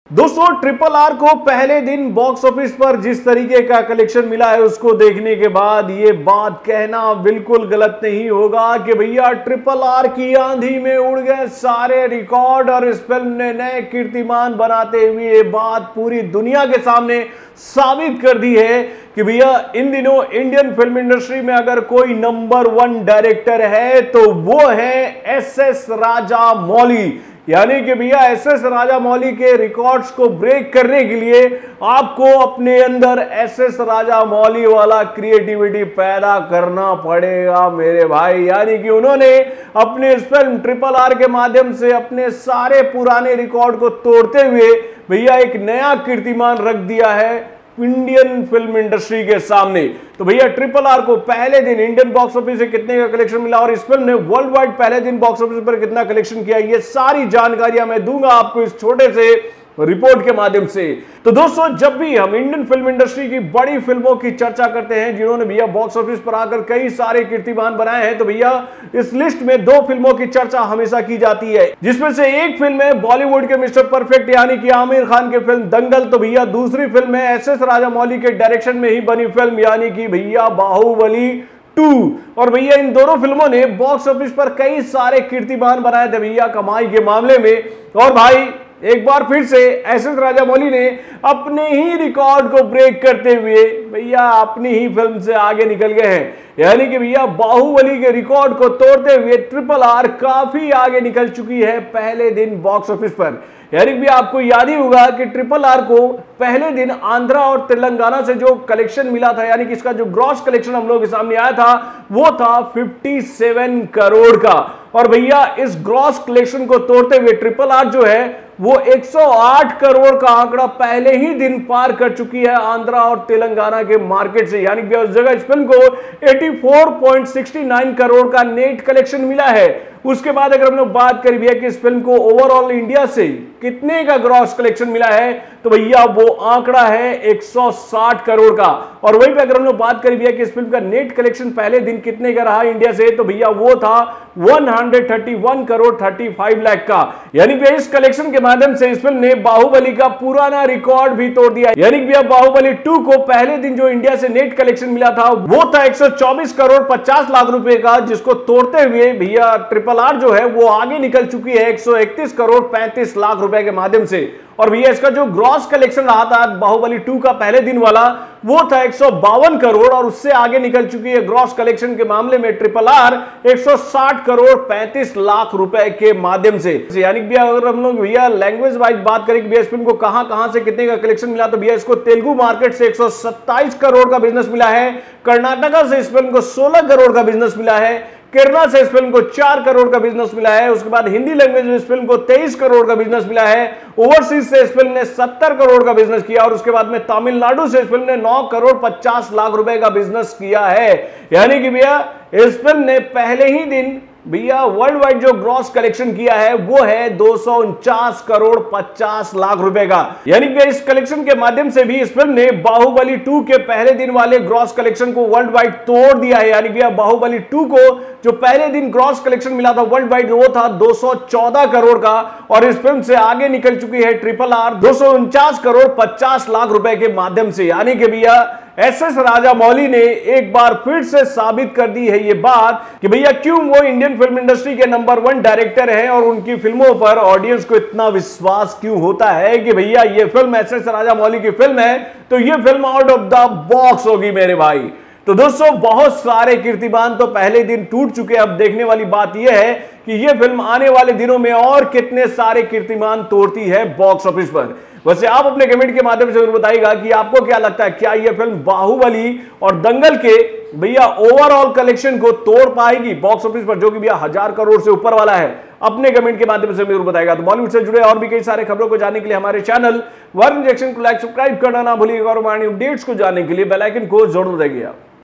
दोस्तों triple R को पहले दिन बॉक्स ऑफिस पर जिस तरीके का कलेक्शन मिला है उसको देखने के बाद ये बात कहना बिल्कुल गलत नहीं होगा कि भैया ट्रिपल आर की आंधी में उड़ गए सारे रिकॉर्ड और इस फिल्म ने नए कीर्तिमान बनाते हुए ये बात पूरी दुनिया के सामने साबित कर दी है कि भैया इन दिनों इंडियन फिल्म इंडस्ट्री में अगर कोई नंबर 1 डायरेक्टर है तो वो है एस.एस. राजामौली। यानी कि भैया एस.एस. राजामौली के रिकॉर्ड्स को ब्रेक करने के लिए आपको अपने अंदर एस.एस. राजामौली वाला क्रिएटिविटी पैदा करना पड़ेगा मेरे भाई। यानी कि उन्होंने अपने इस फिल्म ट्रिपल आर के माध्यम से अपने सारे पुराने रिकॉर्ड को तोड़ते हुए भैया एक नया कीर्तिमान रख दिया है इंडियन फिल्म इंडस्ट्री के सामने। तो भैया ट्रिपल आर को पहले दिन इंडियन बॉक्स ऑफिस से कितने का कलेक्शन मिला और इस फिल्म ने वर्ल्ड वाइड पहले दिन बॉक्स ऑफिस पर कितना कलेक्शन किया, ये सारी जानकारियां मैं दूंगा आपको इस छोटे से रिपोर्ट के माध्यम से। तो दोस्तों जब भी हम इंडियन फिल्म इंडस्ट्री की बड़ी फिल्मों की चर्चा करते हैं जिन्होंने भैया बॉक्स ऑफिस पर आकर कई सारे कीर्तिमान बनाए हैं, तो भैया इस लिस्ट में 2 फिल्मों की चर्चा हमेशा की जाती है, जिसमें से एक फिल्म है बॉलीवुड के मिस्टर परफेक्ट यानी कि आमिर खान की फिल्म दंगल। तो भैया दूसरी फिल्म है एस.एस. राजामौली के डायरेक्शन में ही बनी फिल्म यानी कि भैया बाहुबली 2। और भैया इन दोनों फिल्मों ने बॉक्स ऑफिस पर कई सारे कीर्तिमान बनाए थे भैया कमाई के मामले में। और भाई एक बार फिर से एस.एस. राजामौली ने अपने ही रिकॉर्ड को ब्रेक करते हुए भैया अपनी ही फिल्म से आगे निकल गए हैं। यानी कि भैया बाहुबली के रिकॉर्ड को तोड़ते हुए ट्रिपल आर काफी आगे निकल चुकी है पहले दिन बॉक्स ऑफिस पर। यानी भी आपको याद ही होगा कि ट्रिपल आर को पहले दिन आंध्रा और तेलंगाना से जो कलेक्शन मिला था, यानी कि इसका जो ग्रॉस कलेक्शन हम लोगों के सामने आया था वो था 57 करोड़ का। और भैया इस ग्रॉस कलेक्शन को तोड़ते हुए ट्रिपल आर जो है वो 108 करोड़ का आंकड़ा पहले ही दिन पार कर चुकी है आंध्रा और तेलंगाना के मार्केट से। यानी कि उस जगह इस फिल्म को 84.69 करोड़ का नेट कलेक्शन मिला है। उसके बाद अगर हम लोग बात करें भैया कि इस फिल्म को ओवरऑल इंडिया से कितने का ग्रॉस कलेक्शन मिला है, तो भैया वो आंकड़ा है 160 करोड़ का। और वहीं पे अगर हम लोग बात करें भैया कि इस फिल्म का नेट कलेक्शन पहले दिन कितने का रहा इंडिया से, तो भैया वो था 131 करोड़ 35 लाख का। यानी कि इस कलेक्शन के माध्यम से इस फिल्म ने बाहुबली का पुराना रिकॉर्ड भी तोड़ दिया। यानी कि भैया बाहुबली 2 को पहले दिन जो इंडिया से नेट कलेक्शन मिला था वो था 124 करोड़ 50 लाख रुपए का, जिसको तोड़ते हुए भैया ट्रिपल आर जो है वो आगे निकल चुकी है 131 करोड़ 35 लाख रुपए के माध्यम से। और भैया इसका जो ग्रॉस कलेक्शन रहा था बाहुबली 2 का पहले दिन वाला वो था 152 करोड़ और उससे आगे निकल चुकी है ग्रॉस कलेक्शन के मामले में ट्रिपल आर 160 करोड़ 35 लाख रुपए के माध्यम से। यानी कि अगर हम लोग भैया लैंग्वेज वाइज बात करें कि भैया इस फिल्म को कहां से कितने का कलेक्शन मिला, तो भैया इसको तेलुगु मार्केट से 127 करोड़ का बिजनेस मिला है, कर्नाटका से इस फिल्म को 16 करोड़ का बिजनेस मिला है, केरला से इस फिल्म को 4 करोड़ का बिजनेस मिला है, उसके बाद हिंदी लैंग्वेज में इस फिल्म को 23 करोड़ का बिजनेस मिला है, ओवरसीज से इस फिल्म ने 70 करोड़ का बिजनेस किया और उसके बाद में तमिलनाडु से इस फिल्म ने 9 करोड़ 50 लाख रुपए का बिजनेस किया है। यानी कि भैया इस फिल्म ने पहले ही दिन भैया वर्ल्ड वाइड जो ग्रॉस कलेक्शन किया है वो है 249 करोड़ 50 लाख रुपए का। यानी कि इस कलेक्शन के माध्यम से भी इस फिल्म ने बाहुबली 2 के पहले दिन वाले ग्रॉस कलेक्शन को वर्ल्ड वाइड तोड़ दिया है। यानी कि बाहुबली 2 को जो पहले दिन ग्रॉस कलेक्शन मिला था वर्ल्ड वाइड वो था 214 करोड़ का और इस फिल्म से आगे निकल चुकी है ट्रिपल आर 249 करोड़ 50 लाख रुपए के माध्यम से। यानी कि भैया एस.एस. राजामौली ने एक बार फिर से साबित कर दी है ये बात कि भैया क्यों वो इंडियन फिल्म इंडस्ट्री के नंबर 1 डायरेक्टर हैं और उनकी फिल्मों पर ऑडियंस को इतना विश्वास क्यों होता है कि भैया ये फिल्म एस.एस. राजामौली की फिल्म है तो ये film out of the box होगी मेरे भाई। तो दोस्तों बहुत सारे कीर्तिमान तो पहले दिन टूट चुके। अब देखने वाली बात यह है कि यह फिल्म आने वाले दिनों में और कितने सारे कीर्तिमान तोड़ती है बॉक्स ऑफिस पर। वैसे आप अपने कमेंट के माध्यम से जरूर बताइएगा कि आपको क्या लगता है, क्या यह फिल्म बाहुबली और दंगल के भैया ओवरऑल कलेक्शन को तोड़ पाएगी बॉक्स ऑफिस पर, जो कि भैया 1000 करोड़ से ऊपर वाला है। अपने कमेंट के माध्यम से जरूर बताएगा। तो बॉलीवुड से जुड़े और भी कई सारे खबरों को जानने के लिए हमारे चैनल वर्ल्ड रिएक्शन को लाइक सब्सक्राइब करना ना भूलिएगा और हमारी अपडेट्स को जानने के लिए बेल आइकन को जरूर दबाइएगा।